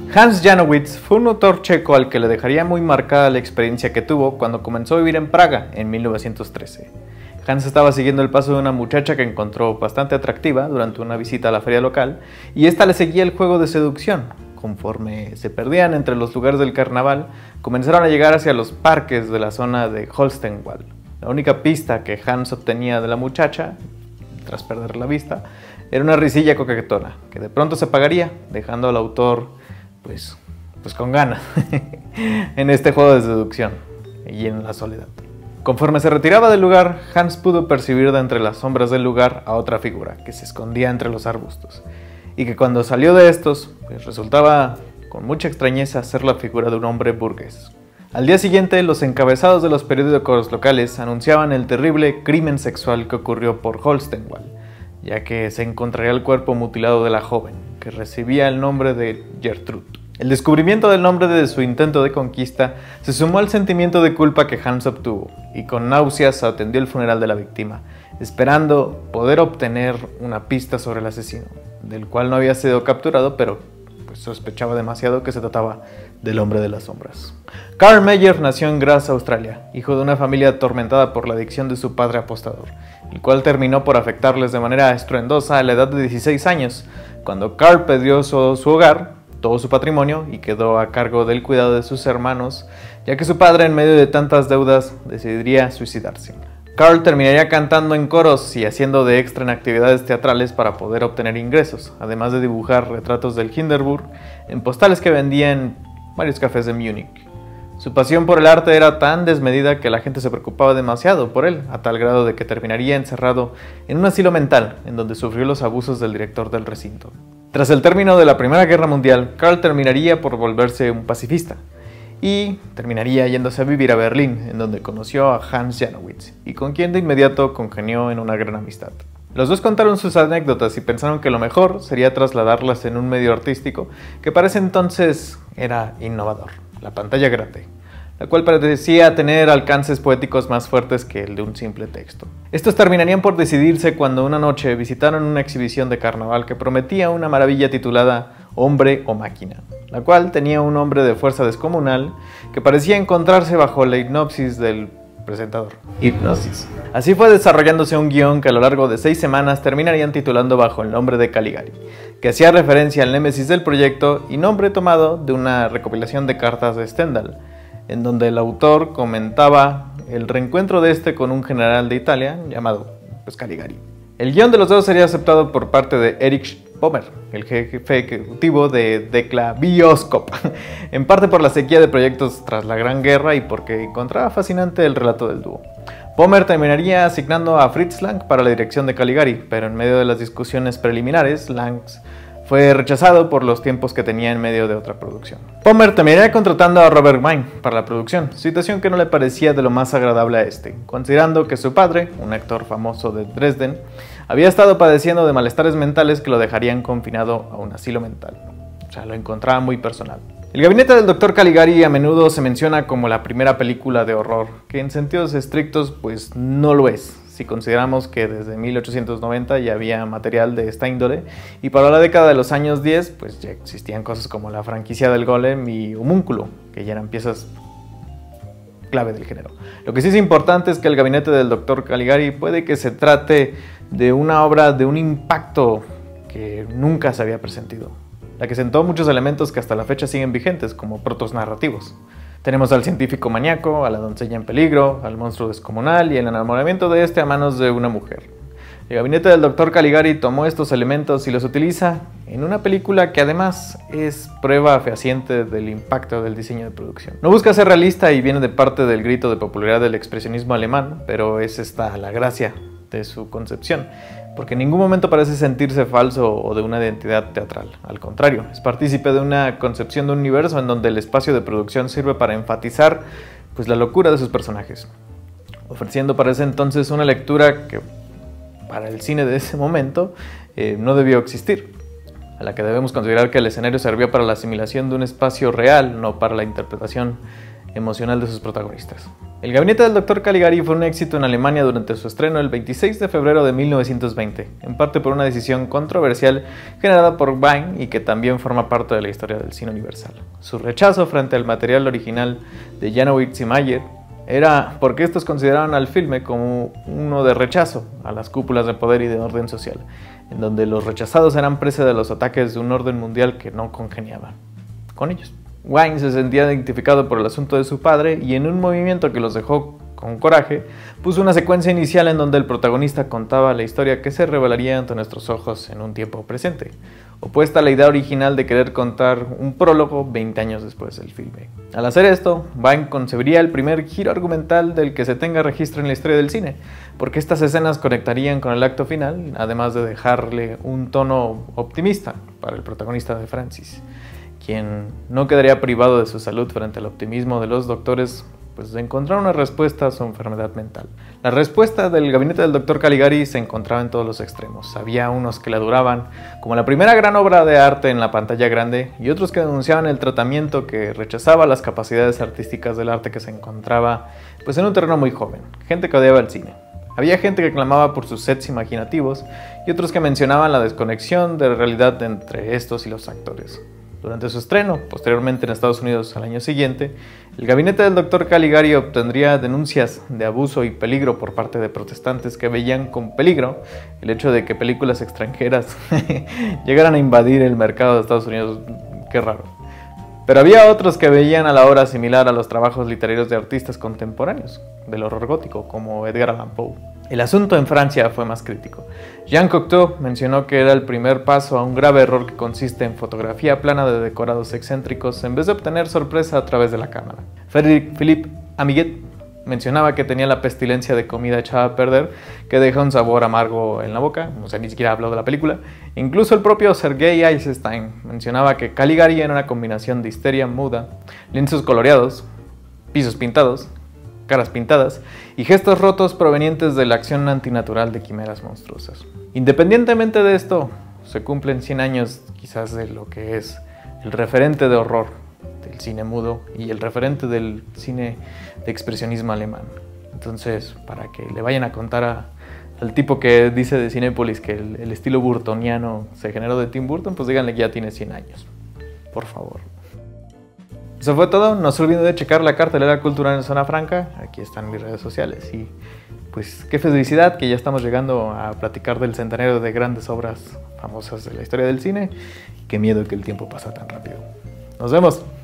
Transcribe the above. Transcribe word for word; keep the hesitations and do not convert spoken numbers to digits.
Hans Janowitz fue un autor checo al que le dejaría muy marcada la experiencia que tuvo cuando comenzó a vivir en Praga en mil novecientos trece. Hans estaba siguiendo el paso de una muchacha que encontró bastante atractiva durante una visita a la feria local, y esta le seguía el juego de seducción. Conforme se perdían entre los lugares del carnaval, comenzaron a llegar hacia los parques de la zona de Holstenwald. La única pista que Hans obtenía de la muchacha, tras perder la vista, era una risilla coquetona, que de pronto se apagaría, dejando al autor pues, pues con ganas en este juego de seducción y en la soledad. Conforme se retiraba del lugar, Hans pudo percibir de entre las sombras del lugar a otra figura que se escondía entre los arbustos, y que cuando salió de estos, pues resultaba con mucha extrañeza ser la figura de un hombre burgués. Al día siguiente, los encabezados de los periódicos locales anunciaban el terrible crimen sexual que ocurrió por Holstenwald, ya que se encontraría el cuerpo mutilado de la joven, que recibía el nombre de Gertrude. El descubrimiento del nombre de su intento de conquista se sumó al sentimiento de culpa que Hans obtuvo, y con náuseas atendió el funeral de la víctima, esperando poder obtener una pista sobre el asesino, del cual no había sido capturado, pero pues, sospechaba demasiado que se trataba del hombre de las sombras. Carl Meyer nació en Graz, Australia, hijo de una familia atormentada por la adicción de su padre apostador, el cual terminó por afectarles de manera estruendosa a la edad de dieciséis años, cuando Carl perdió su, su hogar, todo su patrimonio, y quedó a cargo del cuidado de sus hermanos, ya que su padre, en medio de tantas deudas, decidiría suicidarse. Carl terminaría cantando en coros y haciendo de extra en actividades teatrales para poder obtener ingresos, además de dibujar retratos del Hindenburg en postales que vendía en varios cafés de Múnich. Su pasión por el arte era tan desmedida que la gente se preocupaba demasiado por él, a tal grado de que terminaría encerrado en un asilo mental, en donde sufrió los abusos del director del recinto. Tras el término de la Primera Guerra Mundial, Carl terminaría por volverse un pacifista, y terminaría yéndose a vivir a Berlín, en donde conoció a Hans Janowitz, y con quien de inmediato congenió en una gran amistad. Los dos contaron sus anécdotas y pensaron que lo mejor sería trasladarlas en un medio artístico que para ese entonces era innovador, la pantalla grande, la cual parecía tener alcances poéticos más fuertes que el de un simple texto. Estos terminarían por decidirse cuando una noche visitaron una exhibición de carnaval que prometía una maravilla titulada Hombre o Máquina, la cual tenía un hombre de fuerza descomunal que parecía encontrarse bajo la hipnosis del presentador. Hipnosis. Así fue desarrollándose un guión que a lo largo de seis semanas terminarían titulando bajo el nombre de Caligari, que hacía referencia al némesis del proyecto y nombre tomado de una recopilación de cartas de Stendhal, en donde el autor comentaba el reencuentro de este con un general de Italia llamado pues, Caligari. El guión de los dos sería aceptado por parte de Erich Pommer, el jefe ejecutivo de Decla Bioskop, en parte por la sequía de proyectos tras la Gran Guerra y porque encontraba fascinante el relato del dúo. Pommer terminaría asignando a Fritz Lang para la dirección de Caligari, pero en medio de las discusiones preliminares, Lang fue rechazado por los tiempos que tenía en medio de otra producción. Pommer terminaría contratando a Robert Wiene para la producción, situación que no le parecía de lo más agradable a este, considerando que su padre, un actor famoso de Dresden, había estado padeciendo de malestares mentales que lo dejarían confinado a un asilo mental. O sea, lo encontraba muy personal. El gabinete del doctor Caligari a menudo se menciona como la primera película de horror, que en sentidos estrictos pues no lo es, si consideramos que desde mil ochocientos noventa ya había material de esta índole, y para la década de los años diez pues ya existían cosas como la franquicia del Golem y Homúnculo, que ya eran piezas clave del género. Lo que sí es importante es que el gabinete del doctor Caligari puede que se trate de una obra de un impacto que nunca se había presentido, la que sentó muchos elementos que hasta la fecha siguen vigentes, como protos narrativos. Tenemos al científico maníaco, a la doncella en peligro, al monstruo descomunal y el enamoramiento de este a manos de una mujer. El gabinete del doctor Caligari tomó estos elementos y los utiliza en una película que además es prueba fehaciente del impacto del diseño de producción. No busca ser realista y viene de parte del grito de popularidad del expresionismo alemán, pero es esta la gracia de su concepción, porque en ningún momento parece sentirse falso o de una identidad teatral. Al contrario, es partícipe de una concepción de un universo en donde el espacio de producción sirve para enfatizar pues, la locura de sus personajes, ofreciendo para ese entonces una lectura que para el cine de ese momento eh, no debió existir, a la que debemos considerar que el escenario servía para la asimilación de un espacio real, no para la interpretación emocional de sus protagonistas. El gabinete del doctor Caligari fue un éxito en Alemania durante su estreno el veintiséis de febrero de mil novecientos veinte, en parte por una decisión controversial generada por Vine y que también forma parte de la historia del cine universal. Su rechazo frente al material original de Janowitz y Mayer era porque estos consideraban al filme como uno de rechazo a las cúpulas de poder y de orden social, en donde los rechazados eran presa de los ataques de un orden mundial que no congeniaba con ellos. Wine se sentía identificado por el asunto de su padre y en un movimiento que los dejó con coraje, puso una secuencia inicial en donde el protagonista contaba la historia que se revelaría ante nuestros ojos en un tiempo presente, opuesta a la idea original de querer contar un prólogo veinte años después del filme. Al hacer esto, Vine concebiría el primer giro argumental del que se tenga registro en la historia del cine, porque estas escenas conectarían con el acto final, además de dejarle un tono optimista para el protagonista de Francis, quien no quedaría privado de su salud frente al optimismo de los doctores, pues de encontrar una respuesta a su enfermedad mental. La respuesta del gabinete del doctor Caligari se encontraba en todos los extremos. Había unos que la duraban como la primera gran obra de arte en la pantalla grande y otros que denunciaban el tratamiento que rechazaba las capacidades artísticas del arte que se encontraba pues en un terreno muy joven, gente que odiaba el cine. Había gente que clamaba por sus sets imaginativos y otros que mencionaban la desconexión de la realidad entre estos y los actores. Durante su estreno, posteriormente en Estados Unidos al año siguiente, el gabinete del doctor Caligari obtendría denuncias de abuso y peligro por parte de protestantes que veían con peligro el hecho de que películas extranjeras llegaran a invadir el mercado de Estados Unidos. Qué raro. Pero había otros que veían a la obra similar a los trabajos literarios de artistas contemporáneos del horror gótico, como Edgar Allan Poe. El asunto en Francia fue más crítico. Jean Cocteau mencionó que era el primer paso a un grave error que consiste en fotografía plana de decorados excéntricos en vez de obtener sorpresa a través de la cámara. Frédéric Philippe Amiguet mencionaba que tenía la pestilencia de comida echada a perder, que deja un sabor amargo en la boca, o sea, ni siquiera habló de la película. Incluso el propio Sergei Eisenstein mencionaba que Caligari era una combinación de histeria muda, lienzos coloreados, pisos pintados, caras pintadas y gestos rotos provenientes de la acción antinatural de quimeras monstruosas. Independientemente de esto, se cumplen cien años quizás de lo que es el referente de horror del cine mudo y el referente del cine de expresionismo alemán. Entonces, para que le vayan a contar a, al tipo que dice de Cinépolis que el, el estilo burtoniano se generó de Tim Burton, pues díganle que ya tiene cien años, por favor. Eso fue todo, no se olviden de checar la cartelera cultural en Zona Franca, aquí están mis redes sociales y pues qué felicidad que ya estamos llegando a platicar del centenario de grandes obras famosas de la historia del cine, qué miedo que el tiempo pasa tan rápido. Nos vemos.